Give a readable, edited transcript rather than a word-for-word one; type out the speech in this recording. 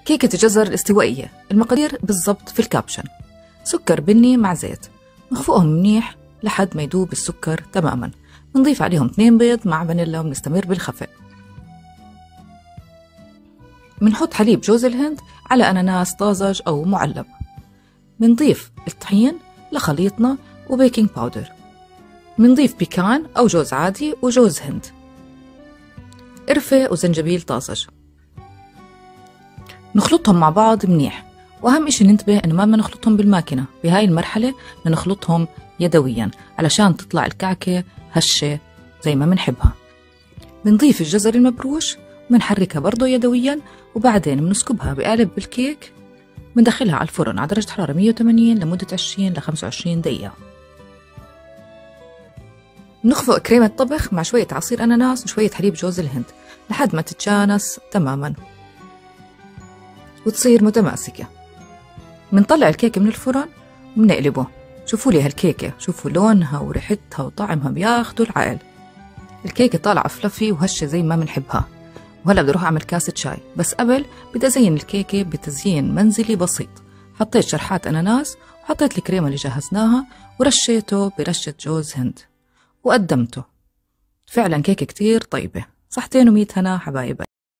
كيكة الجزر الاستوائية. المقادير بالضبط في الكابشن. سكر بني مع زيت، نخفقهم منيح لحد ما يدوب السكر تماما. بنضيف عليهم 2 بيض مع فانيلا وبنستمر بالخفق. بنحط حليب جوز الهند على أناناس طازج أو معلب. بنضيف الطحين لخليطنا وبيكنج باودر. بنضيف بيكان أو جوز عادي وجوز هند، قرفة وزنجبيل طازج. نخلطهم مع بعض منيح، وأهم إشي ننتبه إنه ما نخلطهم بالماكينة. بهاي المرحلة نخلطهم يدويا علشان تطلع الكعكة هشة زي ما منحبها. بنضيف الجزر المبروش وبنحركها برضو يدويا، وبعدين بنسكبها بقالب بالكيك. بندخلها على الفرن على درجة حرارة 180 لمدة 20 ل 25 دقيقة. نخفق كريمة طبخ مع شوية عصير أناناس وشوية حليب جوز الهند لحد ما تتجانس تماما وتصير متماسكة. بنطلع الكيكة من الفرن وبنقلبه. شوفوا لي هالكيكة، شوفوا لونها وريحتها وطعمها بياخدوا العقل. الكيكة طالعة فلفي وهشة زي ما منحبها. وهلا بدي اروح اعمل كاسة شاي، بس قبل بدي ازين الكيكة بتزيين منزلي بسيط. حطيت شرحات اناناس وحطيت الكريمة اللي جهزناها ورشيته برشة جوز هند وقدمته. فعلا كيكة كتير طيبة. صحتين و100 هنا حبايبي.